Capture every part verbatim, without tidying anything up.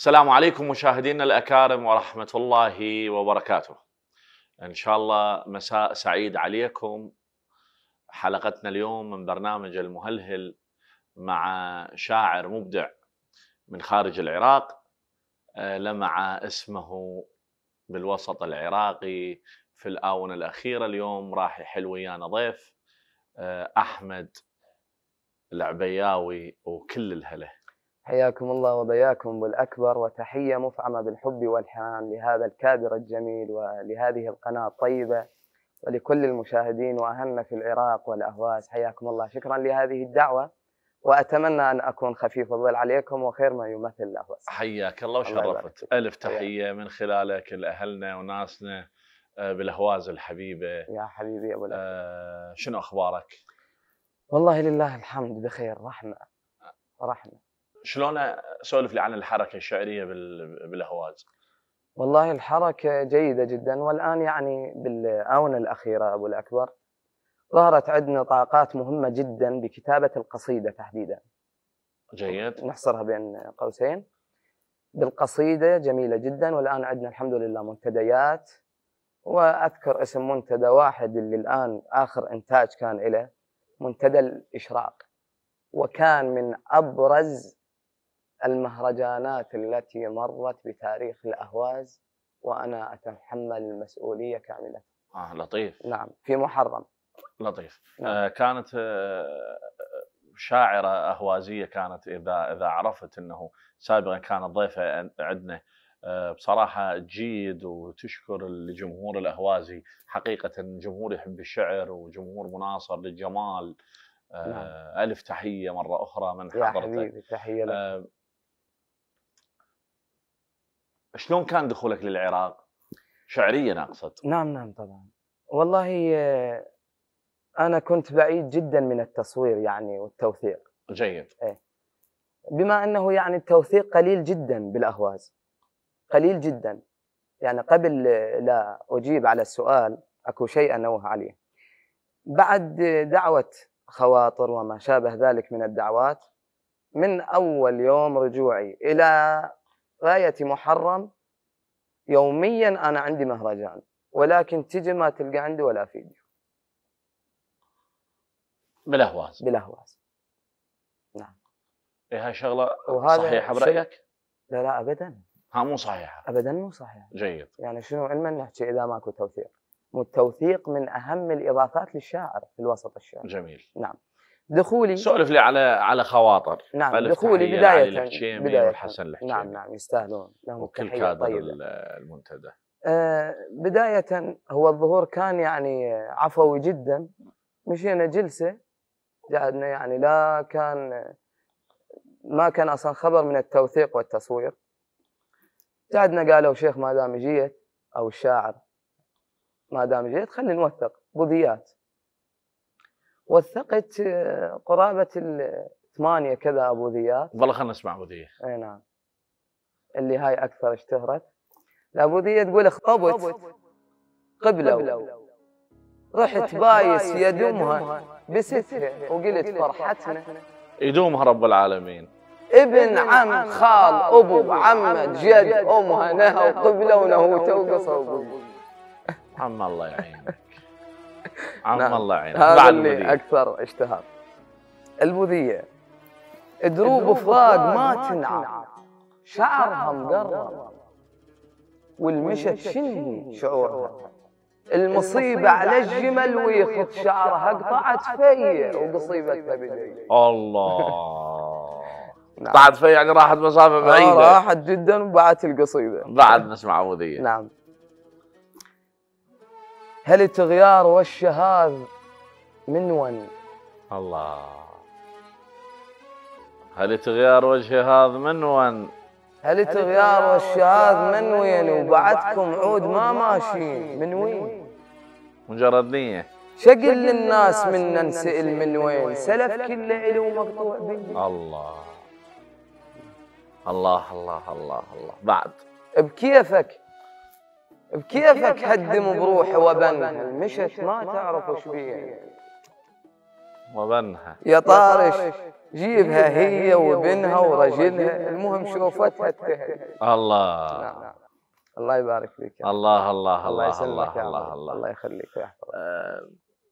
السلام عليكم مشاهدينا الأكارم ورحمة الله وبركاته. إن شاء الله مساء سعيد عليكم. حلقتنا اليوم من برنامج المهلهل مع شاعر مبدع من خارج العراق، لمع اسمه بالوسط العراقي في الآونة الأخيرة. اليوم راح يحل ويانا ضيف أحمد العبياوي وكل الهلا. حياكم الله وبياكم بالأكبر، وتحية مفعمة بالحب والحنان لهذا الكادر الجميل ولهذه القناة الطيبة ولكل المشاهدين وأهلنا في العراق والأهواز. حياكم الله، شكرا لهذه الدعوة، وأتمنى أن أكون خفيف الظل عليكم وخير ما يمثل الأهواز. حياك الله وشرفت. ألف تحية من خلالك لأهلنا وناسنا بالأهواز الحبيبة. يا حبيبي أبو الأكبر. آه شنو أخبارك؟ والله لله الحمد بخير، رحمة رحمة. شلون سولف لي عن الحركة الشعرية بالأهواز؟ والله الحركة جيدة جدا، والآن يعني بالآونة الأخيرة أبو الأكبر ظهرت عندنا طاقات مهمة جدا بكتابة القصيدة تحديدا. جيد. نحصرها بين قوسين بالقصيدة، جميلة جدا. والآن عندنا الحمد لله منتديات، وأذكر اسم منتدى واحد اللي الآن آخر إنتاج كان له، منتدى الإشراق، وكان من أبرز المهرجانات التي مرت بتاريخ الأهواز، وأنا أتحمل المسؤولية كاملة. آه لطيف. نعم، في محرم. لطيف. نعم. آه كانت آه شاعرة أهوازية، كانت إذا إذا عرفت أنه سابقا كانت ضيفة عندنا، آه بصراحة تجيد وتشكر الجمهور الأهوازي. حقيقة جمهور يحب الشعر وجمهور مناصر للجمال. آه نعم. ألف تحية مرة أخرى من حضرتك. يا حبيبي تحية لك. آه شلون كان دخولك للعراق شعريا أقصد؟ نعم نعم طبعا. والله أنا كنت بعيد جدا من التصوير يعني والتوثيق. جيد. إيه. بما أنه يعني التوثيق قليل جدا بالأهواز، قليل جدا. يعني قبل لا أجيب على السؤال أكو شيء أنوه عليه. بعد دعوة خواطر وما شابه ذلك من الدعوات، من أول يوم رجوعي إلى غاية محرم يوميا أنا عندي مهرجان، ولكن تجي ما تلقى عندي ولا فيديو بالأهواز. بالأهواز. نعم. إيه هاي شغلة صحيحة برأيك؟ لا لا أبدا. ها مو صحيحة. أبدا مو صحيحة. جيد. يعني شنو علما نحكي إذا ماكو توثيق؟ مو التوثيق من أهم الإضافات للشاعر في الوسط الشعري. جميل. نعم. دخولي سولف لي على على خواطر. نعم. دخولي بداية بداية والحسن الحكيمي. نعم نعم يستاهلون لهم وكل كادر المنتدى. آه بداية هو الظهور كان يعني عفوي جدا. مشينا جلسة قعدنا، يعني لا كان ما كان أصلا خبر من التوثيق والتصوير. قعدنا قالوا شيخ ما دام جيت، أو الشاعر ما دام جيت خلي نوثق بوذيات. وثقت قرابة الثمانية كذا أبوذيات. والله خلنا نسمع بوذية. أي نعم. اللي هاي أكثر اشتهرت. الأبوذية تقول اخطبت قبلة رحت بايس يدومها بستها وقلت فرحتنا يدومها رب العالمين. ابن عم خال أبو عمد جد أمها نهى وقبلة ونهوته وقصوا. عم الله يعينك. عم نعم. الله يعينك. هذا اللي أكثر اشتهر. البوذية دروب فراق ما تنعم، شعرها مقرب والمشت شنهي شعورها، المصيبة على الجمل ويخط شعرها قطعت فيا وقصيبتها بدي. الله. قطعت فيا يعني راحت مسافة بعيدة. آه راحت جدا وبعت القصيدة. بعد نسمع بوذية. نعم. هل تغيار والشهاذ منون. الله. هل تغيار وجه هذا منون. هل تغيار والشهاذ من وين، وبعدكم عود ما ماشيين من وين. مجرد نية. شقل للناس منا نسأل من وين، سلف كله إلو مقطوع بين. الله الله الله الله الله. بعد بكيفك بكيفك هدم بروحي وبنها، المشت ما تعرف وش بيه وبنها. يا طارش جيبها هي وابنها ورجلها، المهم شوفتها اتهد. الله. نعم. الله يبارك فيك. الله الله الله يسلمك الله يا الله الله, الله الله يخليك ويحفظك. أه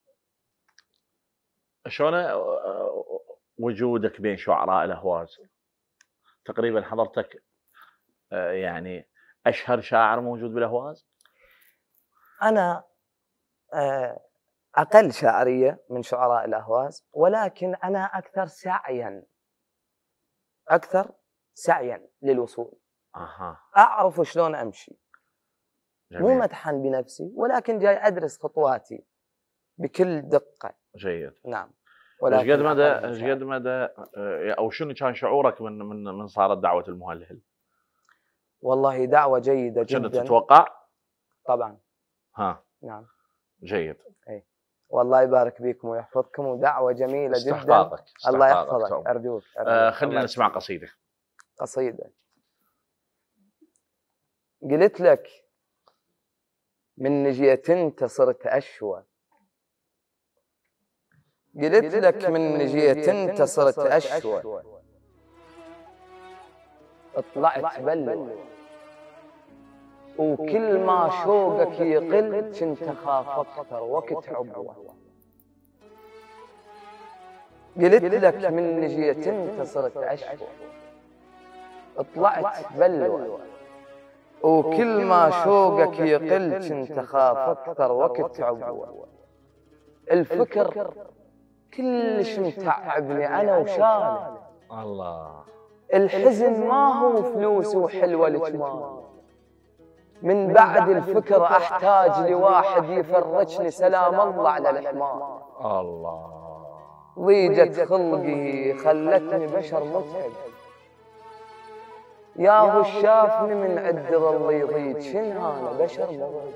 شلون وجودك بين شعراء الأهواز؟ تقريبا حضرتك أه يعني أشهر شاعر موجود بالأهواز؟ أنا أه أقل شاعرية من شعراء الأهواز، ولكن أنا أكثر سعيا أكثر سعيا للوصول. أها. أعرف شلون أمشي. جميل. مو مدحا بنفسي، ولكن جاي أدرس خطواتي بكل دقة. جيد. نعم. ايش قد مدى ايش قد مدى او شنو كان شعورك من من من صارت دعوة المهلهل؟ والله دعوة جيدة جدا. كنت تتوقع؟ طبعا. ها. نعم. جيد. اي والله يبارك بكم ويحفظكم، ودعوة جميلة جدا. استحقاقك. الله يحفظك. أرجوك, أرجوك. آه خلينا نسمع قصيدة. قصيدة قلت لك من نجيت انت صرت أشوى، قلت لك من نجيت انت صرت أشوى، طلعت بلوى، وكل ما شوقك يقل كنت خاف اكثر وقت عبوة. قلت لك من نجيت انت صرت أشوى، طلعت بلوى، وكل ما شوقك يقل كنت خاف اكثر وقت عبوة. الفكر كلش متعبني انا وشاله. الله. الحزن ما هو فلوس وحلوة الجمال، من بعد الفكر احتاج لواحد يفرجني سلام الله على الحمار. الله. ضيجة خلقي خلتني بشر متعب، ياهو شافني من عد ظل يضيج، شن انا بشر مرض،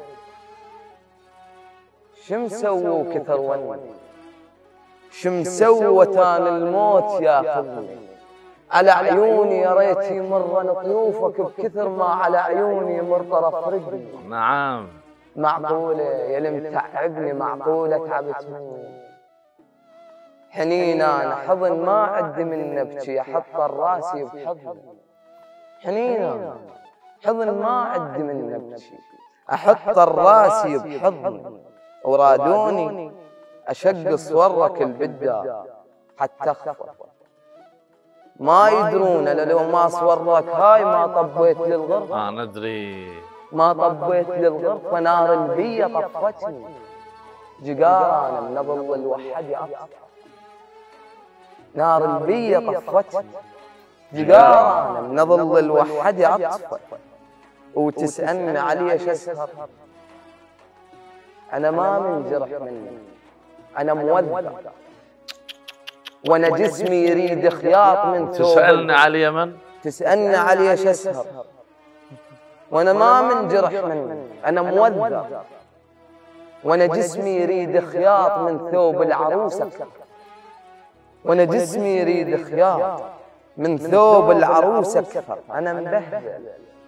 شم سووا كثر وني، شم سوت انا الموت ياخذني، على عيوني يا ريت يمرن طيوفك بكثر ما على عيوني يمر طرف رجلي. نعم. معقولة يا اللي متعبني، معقولة تعبت مني، حنين انا حضن ما عد منه ابكي، احط راسي بحضن، حنين انا حضن ما عد منه ابكي، احط راسي بحضن، ورادوني اشقص ورك البدا حتى اخفى، ما يدرون انا لو ما صورك هاي ما طبيت للغرفة. اه ندري. ما طبيت للغرفة، نار البية طفتني، جقار انا من ظل الوحد اطفى، نار البية طفتني، جقار انا من ظل الوحد اطفى، وتسألني علي شسهر، انا ما منجرح مني، انا موذى، وانا جسمي يريد خياط من ثوب. تسألني علي من؟ تسألني علي شسهر، وانا ما منجرح مني، انا موذى، وانا جسمي يريد خياط من ثوب العروسة، وانا جسمي يريد خياط من ثوب العروسة اكثر، انا مبهدل.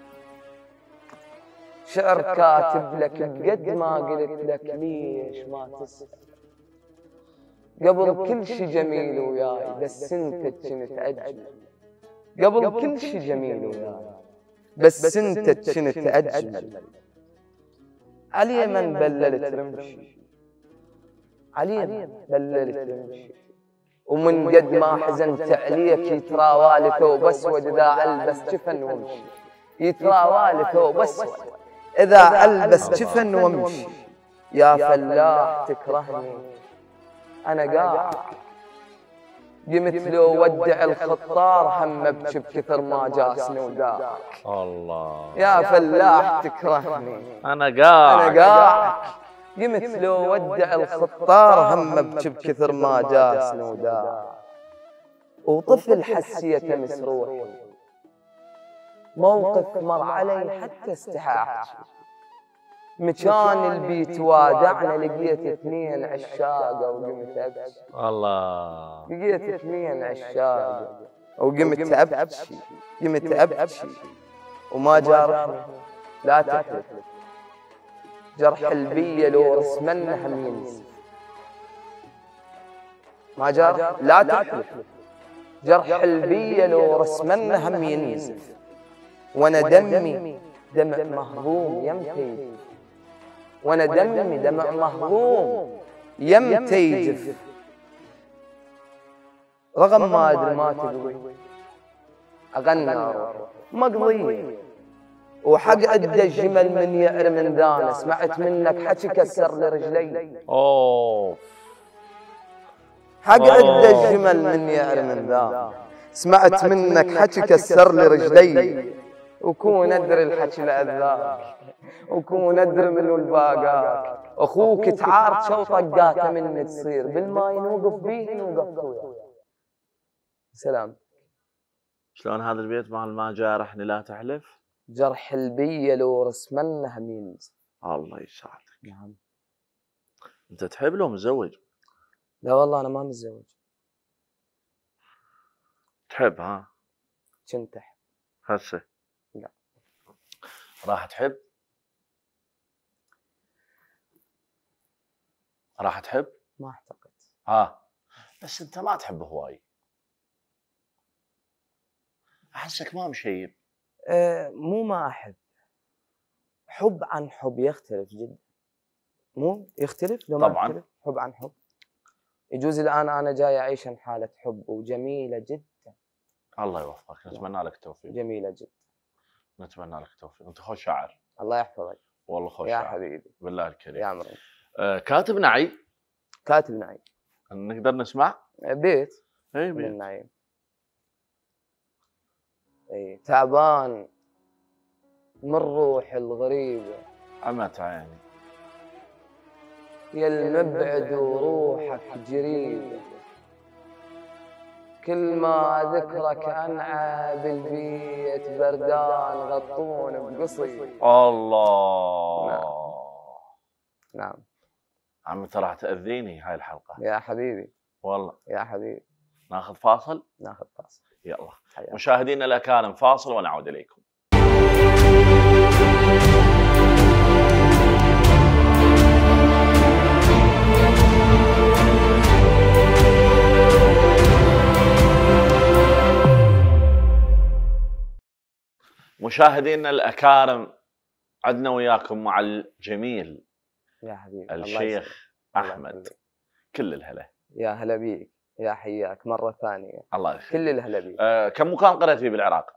شعر كاتب لك بقد ما قلت لك ليش ما تسمع، قبل كل شي جميل وياي بس انت كنت اجمل، قبل كل شي جميل وياي بس انت كنت اجمل، علي من بللت رمشي، علي من بللت رمشي، ومن قد ما حزنت عليك يتراوالي ثوب اسود اذا البس جفن وامشي، يتراوالي ثوب اسود اذا البس جفن وامشي، يا فلاح تكرهني انا قاعد، قمت لو ودع الخطار هم ابكي بكثر ما جاسني وداك. الله. يا فلاح تكرهني انا قاعد، انا قاعد، قمت لو ودع الخطار هم ابكي بكثر ما جاسني وداك. وطفل حسيته مسروح، موقف مر علي حتى استحى، مكان البيت وادعنا لقيت اثنين عشاقه وقمت ابكي. الله. لقيت اثنين عشاقه وقمت ابكي، قمت ابكي، وما جرحني لا تحلف، جرح البيه لو رسمنه هم ينزف، ما جرح لا تحلف، جرح البية لو رسمنا هم ينزف، وانا دمي دمع مهضوم يمتى، وانا دمي دمع مهضوم يمتى يجف، رغم ما ادري ما تقوي اغنى روحي مقضي، وحق عد الجمل من يعر من ذانا، سمعت منك حكي كسر لي رجلي. اوه حق عد الجمل من يعر من ذانا، سمعت منك حكي كسر لي رجلي، وكون ادري الحكي لاذاك، وكون ادري من الباقاك، اخوك تعار شو طقاته من تصير، بالماي نوقف بيه نوقف وياه. سلام. شلون هذا البيت مال ما جارحني لا تحلف؟ جرح البية لو رسمنا هم ينزف. الله يساعدك. نعم. انت تحب لو متزوج؟ لا والله انا ما متزوج. تحب ها؟ كنت احب. هسه؟ لا. راح تحب؟ راح تحب؟ ما اعتقد. ها بس انت ما تحب هواي، احسك ما مشيب. أه مو ما احب، حب عن حب يختلف جدا. مو يختلف لو ما طبعاً. يختلف حب عن حب. يجوز الان انا جاي اعيش حاله حب وجميله جدا. الله يوفقك، نتمنى لك التوفيق. جميله جدا. نتمنى لك التوفيق، انت خوش شاعر. الله يحفظك. والله خوش يا شاعر. حبيبي. بالله الكريم. يا عمري. آه كاتب نعي. كاتب نعيم. نقدر نسمع؟ بيت. اي من بيت. نعيم. اي تعبان من روح الغريبة، عمت عيني يا المبعد وروحك جريبة، كل ما ذكرك أنعى بالبيت بردان غطون بقصي. الله. نعم. نعم. عم انت راح تأذيني هاي الحلقة. يا حبيبي. والله. يا حبيبي. ناخذ فاصل؟ ناخذ فاصل. يلا. حياتي. مشاهدينا الأكارم فاصل ونعود إليكم. مشاهدينا الأكارم، عدنا وياكم مع الجميل يا حبيبي الشيخ أحمد. كل الهلا. يا هلا بيك، يا حياك مرة ثانية. الله يخليك. كل الهلا بيك. آه كم مكان قرأت فيه بالعراق؟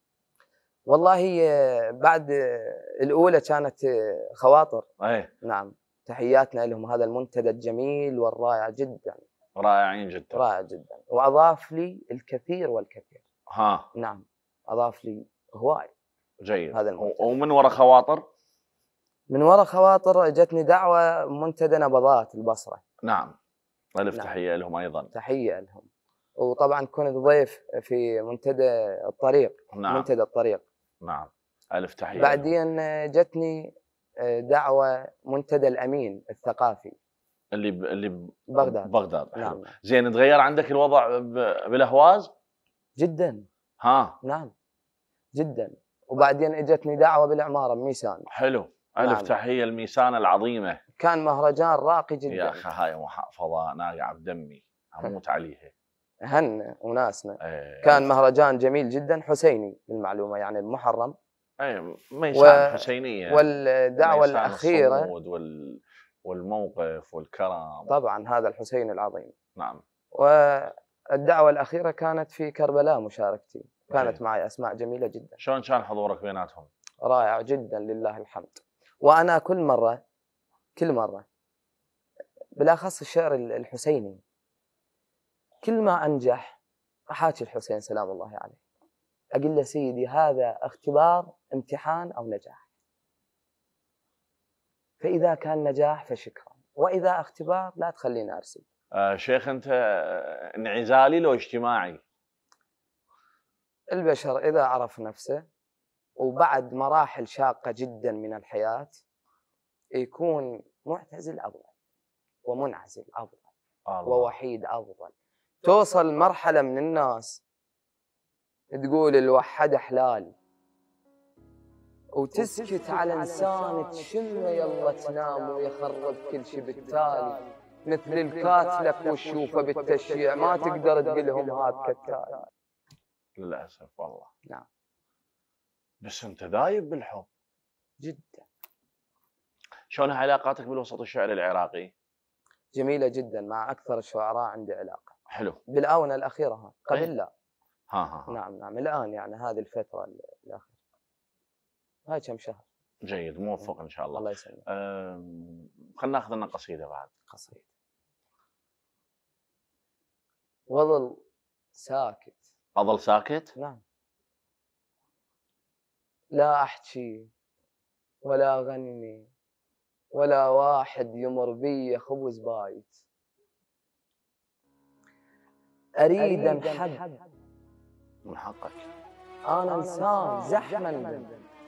والله بعد الأولى كانت خواطر. ايه. نعم. تحياتنا لهم، هذا المنتدى الجميل والرائع جدا. رائعين جدا. رائع جدا، وأضاف لي الكثير والكثير. ها. نعم. أضاف لي هواي. جيد. هذا المنتدى. ومن وراء خواطر؟ من وراء خواطر جتني دعوة منتدى نبضات البصرة. نعم. ألف نعم. تحية لهم أيضا. تحية لهم. وطبعا كنت ضيف في منتدى الطريق. نعم. منتدى الطريق. نعم. ألف تحية. بعدين جتني دعوة منتدى الأمين الثقافي اللي ب... اللي ب... بغداد. بغداد. حلو. نعم. زين، تغير عندك الوضع ب... بالأهواز؟ جدا. ها. نعم جدا. وبعدين اجتني دعوة بالعمارة بميسان. حلو. ألف نعم. تحية الميسان العظيمة. كان مهرجان راقي جدا. يا أخي هاي محافظة ناقعة بدمي، أموت عليها. هن وناسنا. ايه. كان مهرجان جميل جدا، حسيني بالمعلومة، يعني المحرم. اي ميسان و... حسينية. والدعوة الأخيرة الصمود وال... والموقف والكرم. طبعا هذا الحسين العظيم. نعم. والدعوة الأخيرة كانت في كربلاء، مشاركتي كانت أيه. معي أسماء جميلة جدا. شلون كان حضورك بيناتهم؟ رائع جدا لله الحمد. وأنا كل مرة كل مرة بالأخص الشعر الحسيني، كل ما أنجح أحاكي الحسين سلام الله عليه، أقول له سيدي هذا اختبار، امتحان أو نجاح، فإذا كان نجاح فشكرا، وإذا اختبار لا تخليني أرسل. آه شيخ أنت انعزالي لو اجتماعي؟ البشر إذا عرف نفسه وبعد مراحل شاقة جدا من الحياة يكون معتزل أفضل، ومنعزل أفضل، الله. ووحيد أفضل. توصل مرحلة من الناس تقول الوحد حلال، وتسكت على إنسان تشمه يلا تنام ويخرب كل شيء بالتالي. مثل الكاتلك والشوفة بالتشييع ما تقدر تقلهم هاد كتال. للاسف والله. نعم. بس انت ذايب بالحب جدا. شلون علاقاتك بالوسط الشعري العراقي؟ جميلة جدا، مع أكثر الشعراء عندي علاقة. حلو. بالآونة الأخيرة ها. قبل أي. لا. ها ها ها. نعم نعم الآن يعني هذه الفترة الأخيرة. هاي كم شهر. جيد، موفق ان شاء الله. الله يسلمك. أم... خلينا ناخذ لنا قصيده بعد. قصيدة. وظل ساكت. اظل ساكت؟ نعم. لا أحكي ولا أغني ولا واحد يمر بي خبز بايت. أريد أنحب. من حقك. أنا إنسان زحما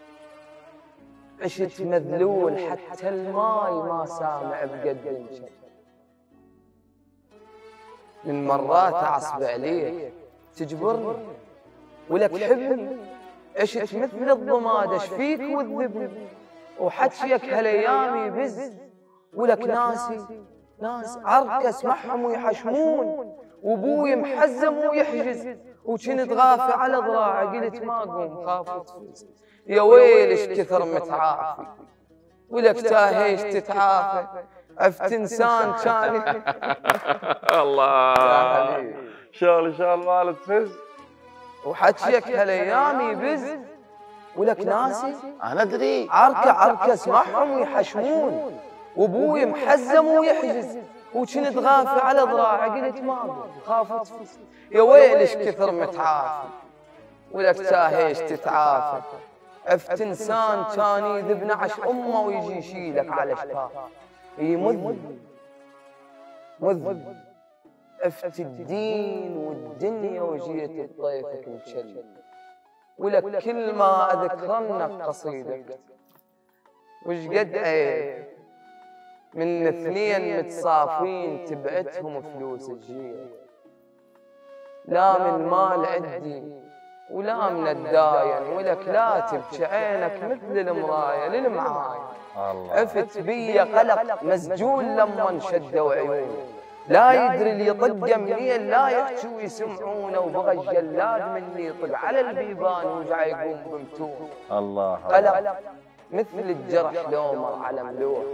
عشت مذلول حتى الماي ما سامع بقد شيء. من مرات أعصب عليك تجبرني ولك حبني، عشت مثل الضماد اشفيك وذبني، وحكيك هالايام يبز ولك ناسي ناس عركس معهم ويحشمون، وابوي محزم ويحجز، وكنت غافي على ضراعي قلت ما اقوم خاف تفوز. يا ويل ايش كثر متعافي ولك تاهيش تتعافى، عفت انسان كان. الله يا حبيبي شغل شغل مال تفز، وحكيك هالايام يبز ولك ناسي انا ادري عركه عركس معهم ويحشمون، وابوي محزم ويحجز، وكنت غافي على ضراعي قلت ما اقوم خاف تفز. يا ويل ايش كثر متعافي ولك تاهيش تتعافى، عفت انسان كان يذب نعش امه ويجي يشيلك على شفاه. اي مذ مذ عفت الدين والدنيا وجيت بطيفك مشل، ولك كل ما اذكرنك قصيدك وش قد عيب من اثنين متصافين تبعتهم فلوس الجيل. لا من مال عندي ولا من الداين، ولك لا تبكي عينك مثل المرايه للمعاين. عفت بي قلق مسجون لما شدوا عيوني، لا يدري اللي يطقه منين لا يحكي ويسمعونه، وبغى الجلاد مني يطق على البيبان ورجع يقوم بمتوه. الله قلق مثل الجرح لو مر على ملوح،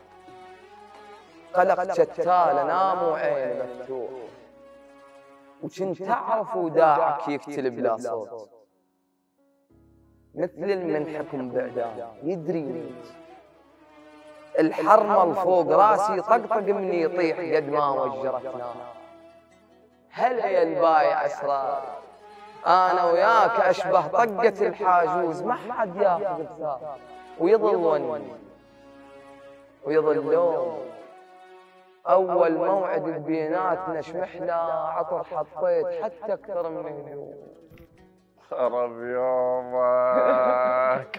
قلق شتال انام وعيني مفتوح، وكنت تعرف وداعك يقتل بلا صوت، مثل المنحكم بعدان يدري الحرمل فوق راسي طقطق مني يطيح قد ما وجرتنا. هل يا البايع اسرار انا وياك اشبه طقة الحاجوز، ما حد ياخذ الثار ويظل وني ويظلون. اول موعد بيناتنا شمحنا عطر حطيت حتى اكثر من هدوم. خرب يومك.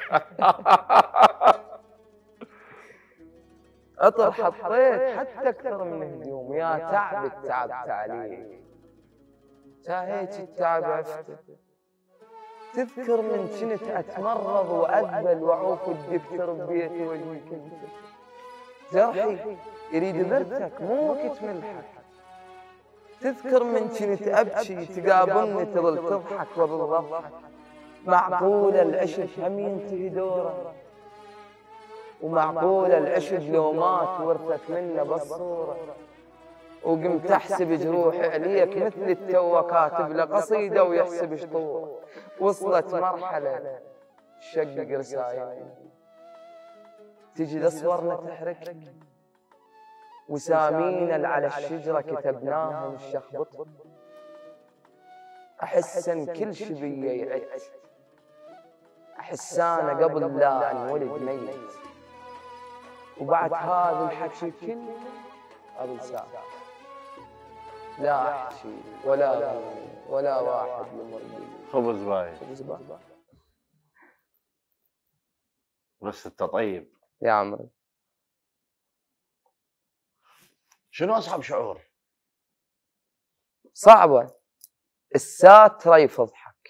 عطر حطيت حتى اكثر من هدوم، يا تعب التعب تعليق تاهيت التعب عفته. تذكر من كنت اتمرض واذبل واعوف الدكتور ببيتي وجهي كنت جرحي يريد برتك مو وقت ملحك. تذكر من كنت ابكي تقابلني تظل تضحك وبالضحك. معقول العشق هم ينتهي دوره، ومعقول العشق لو مات ورثك منه بالصوره. وقمت احسب جروحي عليك مثل التو كاتب له قصيده ويحسب شطوره. وصلت مرحله تشقق رسايل تجي صورنا تحرك، وسامينا على الشجره كتبناها نشخبط. احس ان كل شي بيا يعد، احس انا قبل لا انولد ميت، وبعد هذا الحكي كله قبل ساعه لا احكي ولا أغني ولا واحد يمر بي خبز بايت. خبز بايت. بس انت طيب يا عمري. شنو اصعب شعور؟ صعبه الساتره يفضحك،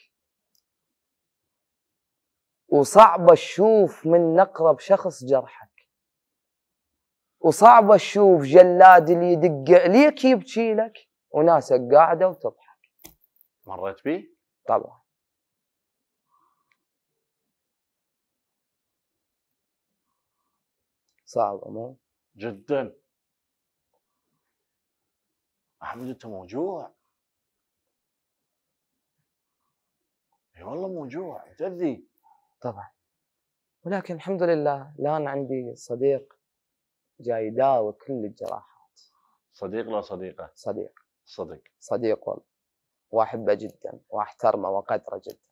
وصعبه تشوف من اقرب شخص جرحك، وصعب اشوف جلاد اللي يدق عليك يبكي لك وناسك قاعده وتضحك. مريت بيه؟ طبعا. صعبه مو؟ جدا. احمد انت موجوع. اي والله موجوع تأذي. طبعا. ولكن الحمد لله الان عندي صديق جاي يداوي كل الجراحات. صديق لا صديقه؟ صديق. صديق. صديق والله، واحبه جدا واحترمه وقدره جدا،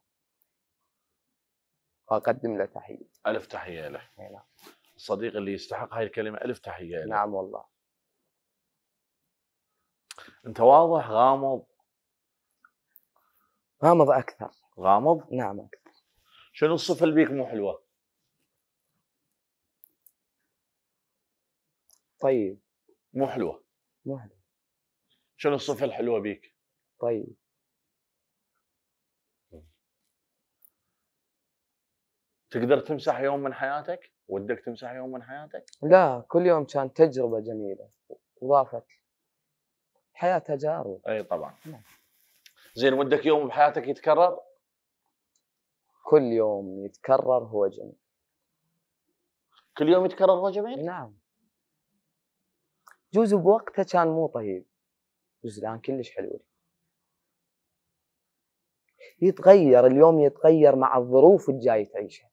واقدم له تحيه. الف تحيه له. نعم. الصديق اللي يستحق هاي الكلمه الف تحيه له. نعم والله. انت واضح غامض. غامض اكثر. غامض؟ نعم اكثر. شنو الصفه اللي بيك مو حلوه؟ طيب. مو حلوه. مو حلوه. شنو الصفه الحلوه بيك؟ طيب. تقدر تمسح يوم من حياتك؟ ودك تمسح يوم من حياتك؟ لا، كل يوم كان تجربه جميله وضافت حياه تجارب. اي طبعا. نعم. زين ودك يوم بحياتك يتكرر؟ كل يوم يتكرر هو جميل. كل يوم يتكرر هو جميل؟ نعم. جوز بوقته كان مو طيب، جوز الان كلش حلو. يتغير اليوم، يتغير مع الظروف الجاي تعيشها.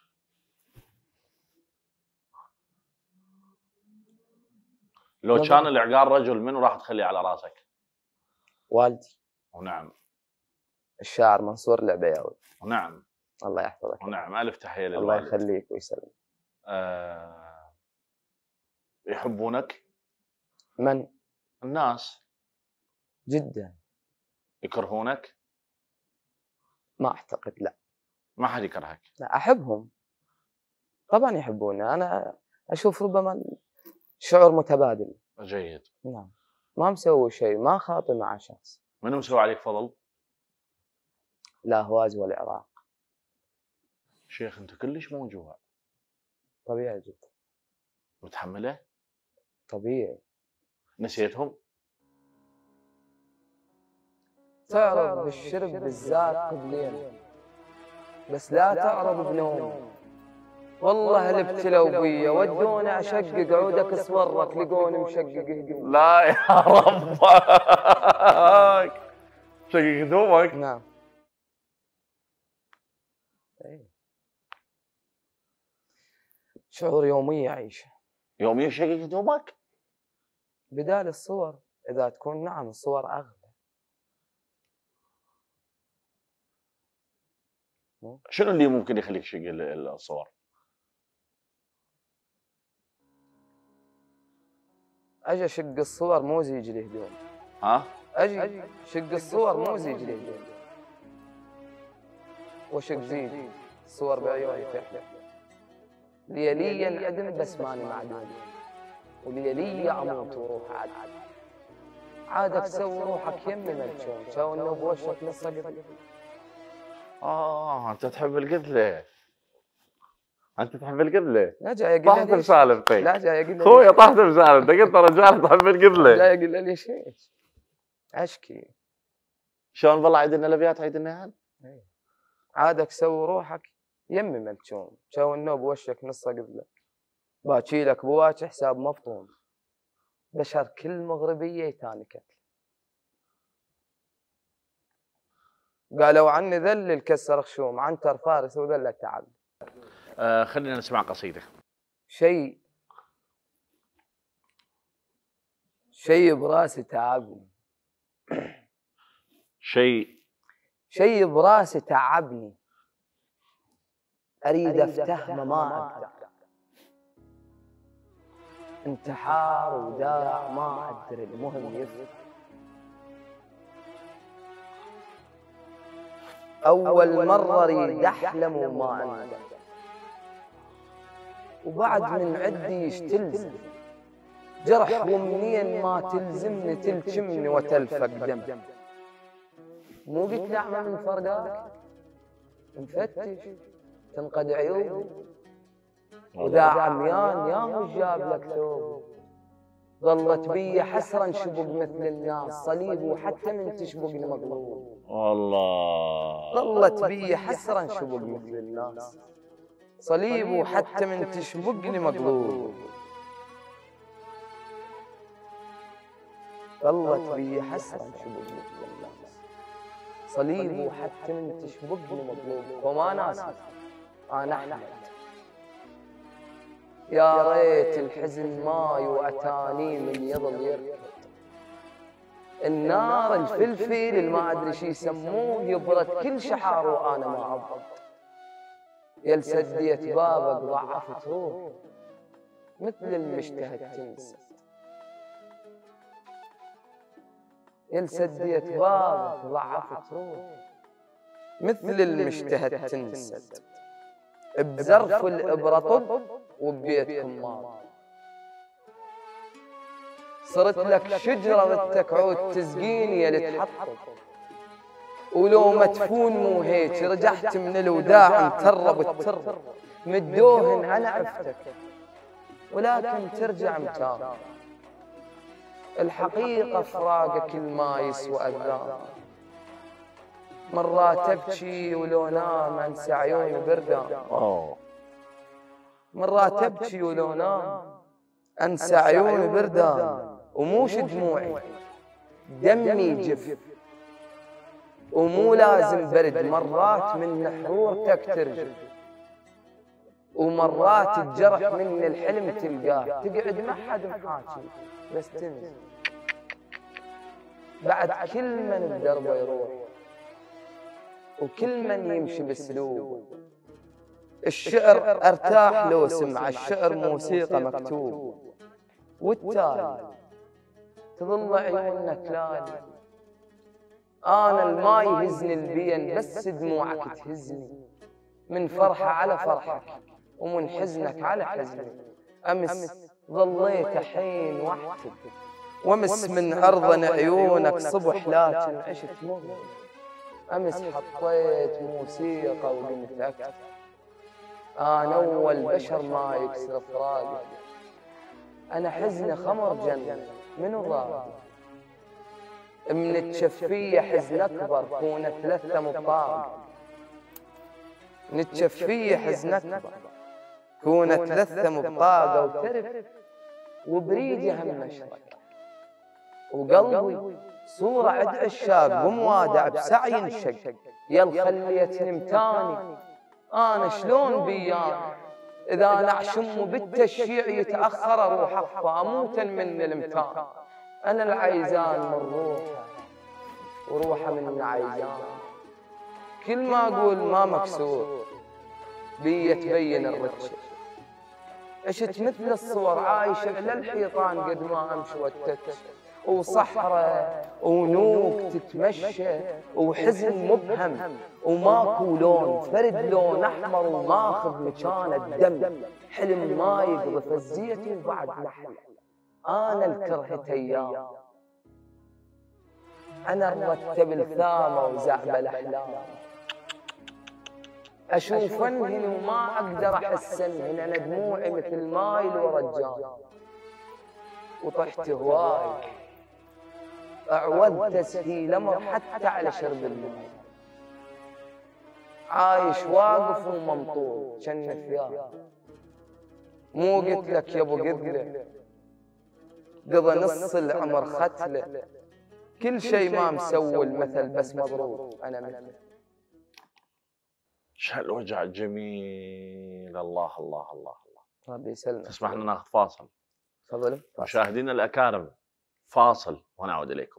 لو كان العقال رجل منو راح تخليه على راسك؟ والدي. ونعم. الشاعر منصور العبياوي. ونعم. الله يحفظك. ونعم الف تحيه للوالد. الله يخليك ويسلمك. آه... يحبونك؟ من؟ الناس. جدا. يكرهونك؟ ما اعتقد، لا. ما حد يكرهك؟ لا، احبهم طبعا يحبوني. انا اشوف ربما شعور متبادل. جيد. نعم. ما مسوي شيء، ما خاطي مع شخص. منو مسوي عليك فضل؟ لا هواز والعراق. شيخ انت كلش موجوع. طبيعي جدا. متحمله؟ طبيعي. نسيتهم؟ تعرض بالشرب بالذات قبلين، بس لا تعرض بنوم. والله اللي ابتلوا بيا ودوني اشقق عودك اصورك لقوني مشقق هدوم. لا يا ربك. شقق هدومك؟ نعم. ايه. شعور يومي اعيشه. يوميا شقق هدومك؟ بدال الصور اذا تكون، نعم الصور اغلى. شنو اللي ممكن يخليك تشق الصور؟ اجي اشق الصور مو زيج الهدوم. ها؟ اجي شق الصور مو زيج الهدوم. وشق زيج الصور بعيوني تحلى. ليلي انعدم بس ماني معدوم، وليلي اموت وروح عاد. عادك سوي روحك يمي ملجوم، شو انه بوشك نص قبل. اه انت تحب القذله. انت تحب القذله. لا جاي اقول طحت بسالفتك. لا جاي اقول خويا طحت بسالفتك. انت رجال تحب القذله. جاي اقول لي شيء اشكي. شلون بالله عيدنا الابيات عيدنا هل؟ عادك سوي روحك يمي ملجوم، شو انه بوشك نص قبله. باكي لك بواجه حساب مفطوم، بشر كل مغربيه يتاني كتل. قالوا عني ذل كسر خشوم، عنتر فارس وذل تعب. آه خلينا نسمع قصيده. شيء شيء براسي تعبني. شيء شيء براسي تعبني، اريد افتهم ما اقدر. انتحار وداع ما ادري، المهم يفتح. اول مره اريد احلم وما اندم، وبعد من عدي يشتلزم. جرح ومنين ما تلزمني تلجمني وتلفق دم. مو قلت اعمى من فرقاك، نفتش تنقد عيوبي، وذا عميان يا هو جاب لك ثوب. ظلت بي حسرا شبق مثل الناس، صليب وحتى من تشبقني مقلوب. والله ظلت بي حسرا شبق مثل الناس، صليب وحتى من تشبقني مقلوب. ظلت بي حسرا شبق مثل الناس، صليب وحتى من تشبقني مقلوب. وما ناسي انا احمد، يا ريت الحزن ماي واتاني من يظل يركض. النار الفلفل اللي ما ادري شي يسموه يبرد كل شحار وانا ما ابرد. يا لسديت بابك ضعفت روح مثل المشتهى تنسد. يا لسديت بابك ضعفت روح مثل المشتهى تنسد. بزرف الابره طب وببيتكم ماض. صرت لك شجره ردتك عود تسقيني يا اللي تحطب. ولو مدفون مو هيك رجعت من الوداع مترب الترب. مدوهن انا عفتك ولكن ترجع متاهل. الحقيقه فراقك الما يسوى اذان. مرات ابكي ولو نام انسى عيوني بردان. مرات ابكي ولو نام انسى عيوني بردان. وموش دموعي دمي جف ومو لازم برد. مرات من حرورتك ترجف ومرات الجرح من الحلم تلقاه. تقعد ما حد محاكي بس تنزل بعد كل من بدربه يروح وكل من يمشي باسلوب. الشعر ارتاح لو سمع الشعر موسيقى مكتوب. والتالي تظل عيوننا تلالي. انا الما يهزني البين بس دموعك تهزني. من فرحه على فرحك ومن حزنك على حزني. امس ظليت حين وحدك وامس من عرض عيونك صبح لكن عشت مغرب. امس حطيت موسيقى وقمت اكتب. انا اول بشر ما يكسر فراقك. انا حزن خمر جنة منو ضاق. من التشفية حزن اكبر كونت ثلاثة مطاق. من التشفية حزن اكبر كونت ثلاثة مطاقة. وترف وبريدي هم مشرق وقلبي صورة عد عشاق وموادع بسعي انشق. يل خليتني متاني انا شلون بيان. اذا نعشم بالتشييع يتاخر اروح اخفى موتا من الامتان. انا العيزان من روحه وروحه من عيزان. كل ما اقول ما مكسور بي تبين الرتشه. عشت مثل الصور عايشه على الحيطان قد ما امشي والتتش. وصحراء ونوك تتمشى وحزن مبهم وماكو لون. فرد لون احمر وماخذ مكان الدم. حلم ما يقذف الزيت وبعد نحل. انا الكرهت ايام انا مرتب الثامه وزعبه الاحلام. اشوفنهن وما اقدر احسنهن. انا دموعي مثل مايل ورا الجان. وطحت هواي اعوذ تسهيل امر حتى على شرب الماء. عايش واقف وممطور جن ثياب. مو قلت لك يا ابو قذله قضى نص العمر ختله. كل شيء ما مسوي المثل بس مضروب انا مثله. شو هالوجع الجميل. الله الله الله الله. ربي يسلمك. تسمح لنا ناخذ فاصل. تفضل. مشاهدينا الاكارم فاصل ونعود اليكم.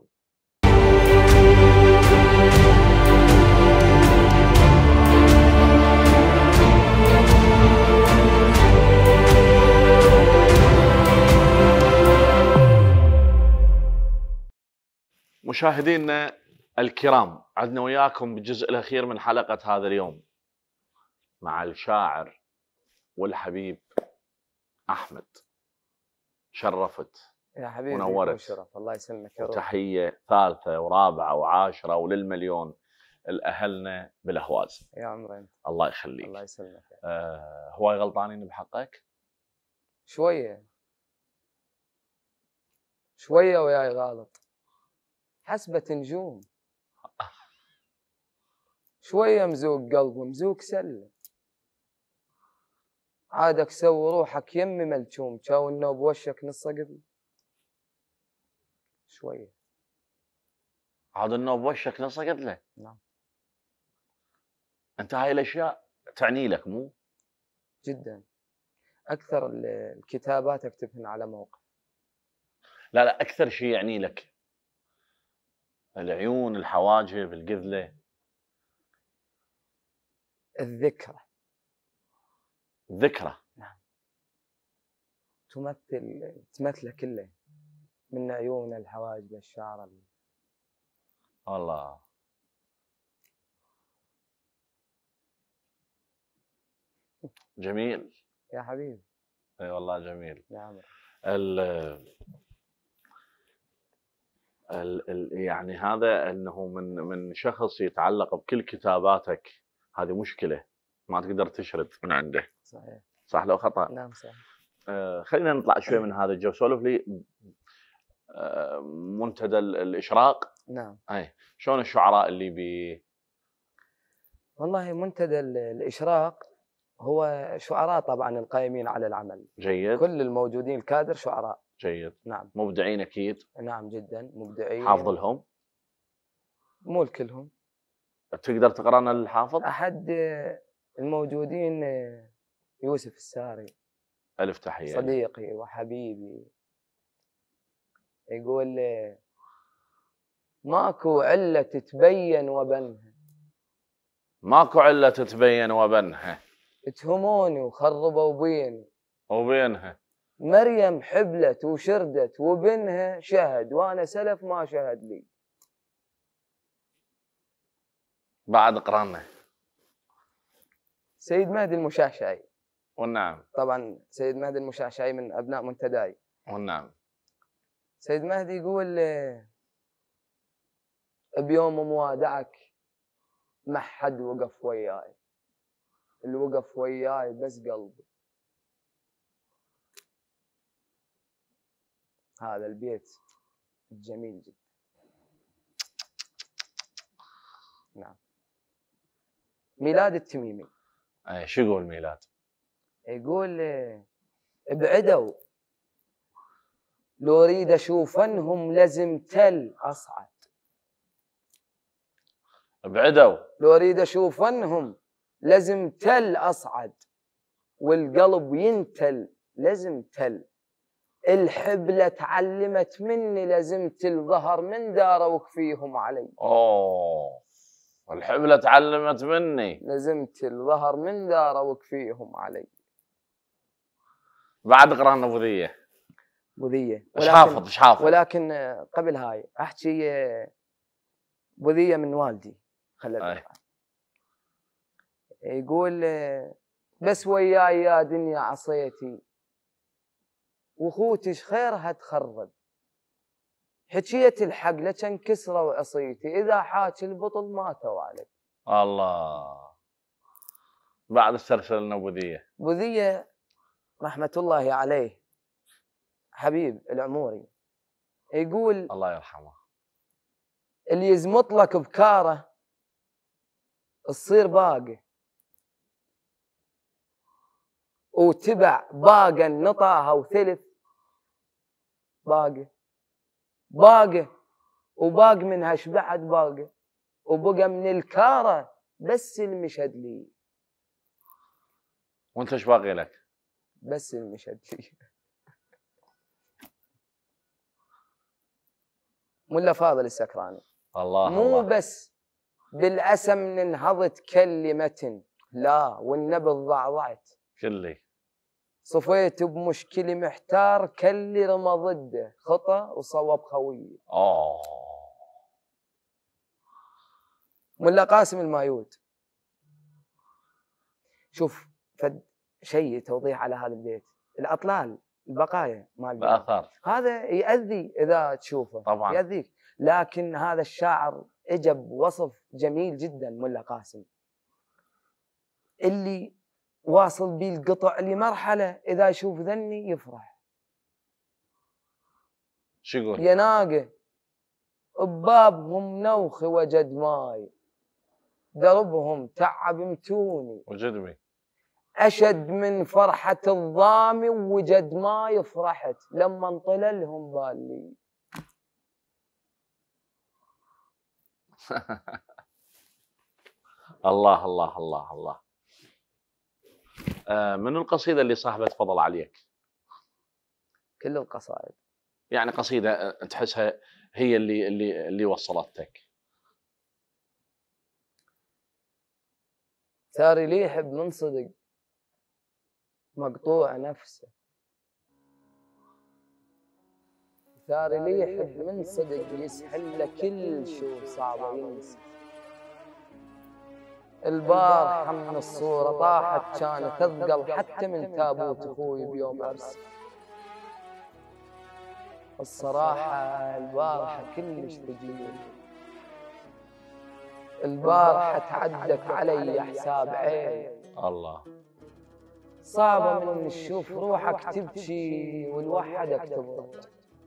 مشاهدينا الكرام، عدنا وياكم بالجزء الاخير من حلقه هذا اليوم مع الشاعر والحبيب احمد. شرفت يا حبيبي ونورت. شرف. الله يسلمك يا رب. تحيه ثالثه ورابعه وعاشره وللمليون الاهلنا بالاهواز. يا عمري انت. الله يخليك. الله يسلمك. آه هواي غلطانين بحقك؟ شويه شوية وياي غالط، حسبة نجوم، شوية مزوق قلب مزوق سلة، عادك سوي روحك يمي ملجوم، جاو النوب وشك نص قبل شوية. عاد النوب وشك نص قتله. نعم. انت هاي الاشياء تعني لك مو؟ جدا. اكثر الكتابات اكتبهن على موقف. لا لا، اكثر شيء يعني لك العيون، الحواجب، القذله. الذكرى. الذكرى. نعم. تمثل تمثله كله، من عيون، الحواجب، الشعر. والله جميل يا حبيبي. اي والله جميل. نعم. ال ال ال يعني هذا انه من من شخص يتعلق بكل كتاباتك، هذه مشكله ما تقدر تشرد من عنده. صحيح. صح لو خطا؟ نعم صحيح. آه خلينا نطلع شوي من هذا الجو. سولف لي آه منتدى الاشراق. نعم. اي شلون الشعراء اللي بي؟ والله منتدى الاشراق هو شعراء طبعا القائمين على العمل. جيد. كل الموجودين الكادر شعراء. جيد. نعم. مبدعين اكيد. نعم جدا مبدعين. حافظ لهم؟ مو الكلهم. تقدر تقرانا الحافظ؟ احد الموجودين يوسف الساري. الف تحيه. صديقي وحبيبي. يقول ماكو علة تتبين وبنها. ماكو علة تتبين وبنها. اتهموني وخربوا بيني وبينها. مريم حبلت وشردت وبنها شهد وانا سلف ما شهد لي. بعد قرانا. سيد مهدي المشعشعي. والنعم. طبعا سيد مهدي المشعشعي من ابناء منتداي. والنعم. سيد مهدي يقول بيوم موادعك ما حد وقف وياي، اللي وقف وياي بس قلبي. هذا البيت جميل جدا. نعم. ميلاد التميمي. اي شو يقول ميلاد؟ يقول ابعدوا لو اريد اشوفنهم لازم تل اصعد. ابعدوا لو اريد اشوفنهم لازم تل اصعد، والقلب ينتل لازم تل. الحبلة تعلمت مني لازمت الظهر من دار وكفيهم علي. اوه الحبلة تعلمت مني لازمت الظهر من دار وكفيهم علي. بعد قرانا بوذية. بوذية. ايش حافظ ايش حافظ؟ ولكن قبل هاي احكي بوذية من والدي. خلال يقول بس وياي يا دنيا عصيتي وخوتش خيرها تخرب. حكيت الحق لكن كسره وعصيتي اذا حاكي البطل ما توالد. الله. بعد استرسل لنا بوذية. بوذية رحمة الله عليه حبيب العموري يقول الله يرحمه اللي يزمط لك بكاره تصير باقي وتبع باقى نطاها وثلث باقي باقي وباق منها ايش بعد باقي وبقى من الكاره بس المشهد لي. وانت ايش باقي لك؟ بس المشهد لي. ملا فاضل السكراني. الله مو الله. بس بالأسم ننهضت كلمة لا والنبض ضعضعت. كلي. صفيت بمشكلة محتار كلي رمى ضده خطأ وصوب خويه. اوه. ملا قاسم المايود. شوف فد شيء توضيح على هذا البيت. الأطلال البقايا مال الآثار هذا يأذي إذا تشوفه طبعا يأذيك، لكن هذا الشاعر اجى بوصف جميل جدا ملا قاسم اللي واصل بيه القطع لمرحلة إذا يشوف ذني يفرح. شو يقول؟ يا ناقة ببابهم نوخ وجد ماي، دربهم تعب متوني وجدمي أشد من فرحة الضامي، وجد ماي فرحت لما انطللهم بالي. الله الله الله الله. آه من القصيدة اللي صاحبة فضل عليك؟ كل القصائد. يعني قصيدة تحسها هي اللي اللي اللي وصلتك. ثاري لي يحب من صدق مقطوع نفسه، ثاري لي يحب من صدق يسحل له كل شيء صعب ينسى. البارحة من الصورة طاحت كانت أثقل حتى من تابوت أخوي بيوم عرسه. الصراحة البارحة كلش ثقيل، البارحة تعدت علي حساب عين. الله. صعبة من تشوف روحك تبكي والوحدك تبرد.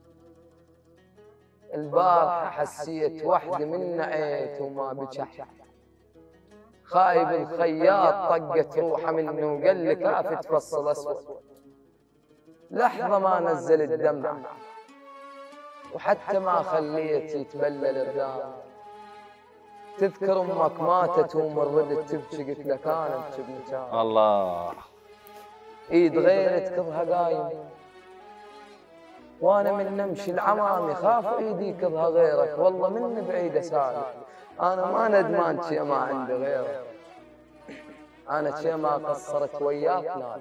البارحة حسيت وحدة من نعيت وما بجح، خايب الخياط طقت روحه منه وقال لك لا تفصل أسود. لحظة ما نزل الدمع وحتى ما خليت يتبلل الدم. تذكر امك ماتت ومن ردت تبكي قلت لك انا ابكي بمكان. الله. ايد غيرت كظها قايم وانا من نمشي العمام يخاف ايدي كظها غيرك، والله من بعيد اسالك انا ما ندمان شي ما عندي غيرك. انا شي ما قصرت وياك نادي،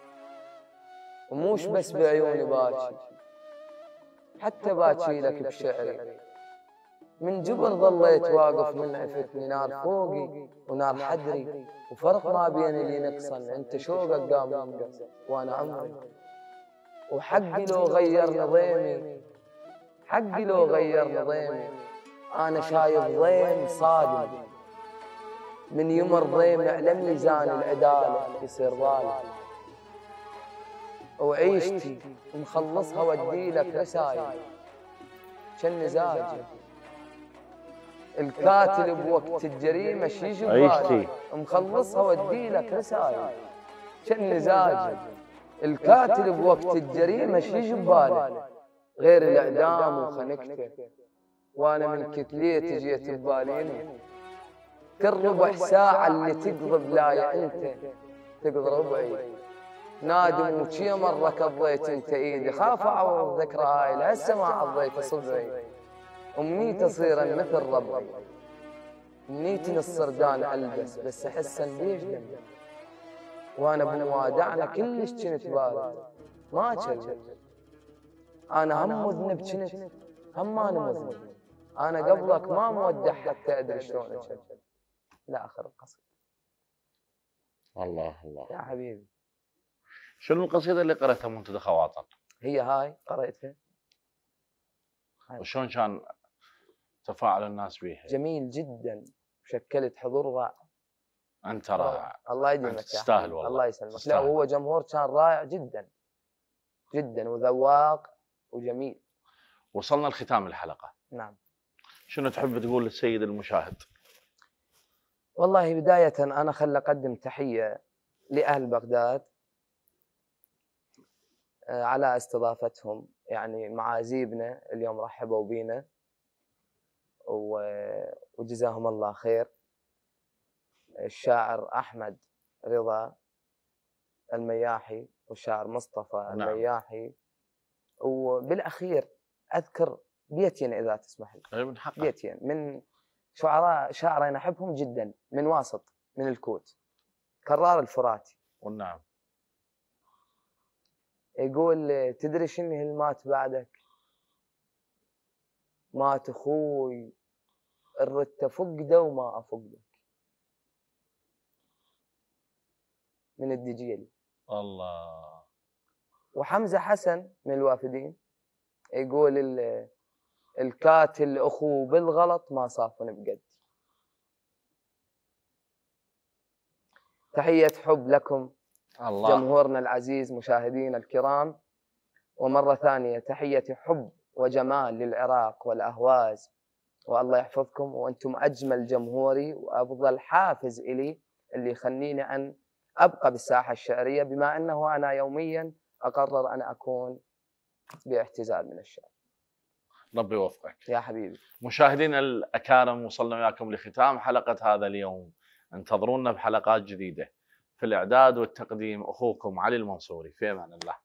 وموش بس بعيوني باكي حتى باكي لك بشعري. من جبر ظليت واقف من عفتني نار فوقي ونار حدري، وفرق ما بين اللي نقصن انت شوقك قام ينقص وانا عمري. وحقي لو غير نظيمي، حقي لو غير نظيمي، انا شايف ضيم صادم من يمر ضيم على ميزان العداله يصير ظالم. وعيشتي مخلصها ودي لك رسايل شن زاجي. الكاتل بوقت الجريمة شي عيشتي مخلصها ودي لك رسايل شن زاجي. الكاتل بوقت الجريمة شي جباله غير الإعدام وخنقته، وأنا من كتليتي جيت بباليني كل ربع ساعة اللي تقضي بلايا أنت تقضي ربعي. نادم وشي مرة قضيت انت ايدي، خاف اعوض ذكرى هاي لهسه ما عضيت صبعي. امنيتي اصير مثل ربعي، امنيتي الصردان البس بس احس ان ليش دمي. وانا بموادعنا كلش كنت بارد ما كذب. انا هم مذنب كنت هم انا مذنب، انا قبلك ما مودع حتى ادري شلون اكذب. لا اخر القصيدة. الله الله يا حبيبي. شنو القصيدة اللي قرأتها منتدى خواطر؟ هي هاي قرأتها. وشلون كان تفاعل الناس بيها؟ جميل جدا، شكلت حضور رائع. انت رائع. الله يديمك انت يا تستاهل والله. الله يسلمك. تستاهل. لا هو جمهور كان رائع جدا جدا وذواق وجميل. وصلنا لختام الحلقة. نعم. شنو تحب تقول للسيد المشاهد؟ والله بداية أنا خل أقدم تحية لأهل بغداد على استضافتهم، يعني معازيبنا اليوم رحبوا بينا وجزاهم الله خير. الشاعر أحمد رضا المياحي والشاعر مصطفى نعم. المياحي. وبالأخير أذكر بيتين إذا تسمح لي. أي من حقك. بيتين من شعراء شاعرين أحبهم جدا من واسط من الكوت، كرار الفراتي. والنعم. يقول تدري شنو اللي مات بعدك؟ مات أخوي الرت فقده وما أفقدك. من الدجيلي. الله. وحمزة حسن من الوافدين يقول الكاتل أخوه بالغلط ما صافن بقد. تحية حب لكم الله. جمهورنا العزيز مشاهدينا الكرام، ومرة ثانية تحية حب وجمال للعراق والأهواز، والله يحفظكم، وأنتم أجمل جمهوري وأفضل حافز إلي اللي يخليني أن أبقى بالساحة الشعرية، بما أنه أنا يوميا أقرر أن أكون باعتزال من الشعر. ربي يوفقك يا حبيبي. مشاهدينا الأكارم، وصلنا وياكم لختام حلقة هذا اليوم. انتظرونا بحلقات جديدة. في الإعداد والتقديم أخوكم علي المنصوري، في أمان الله.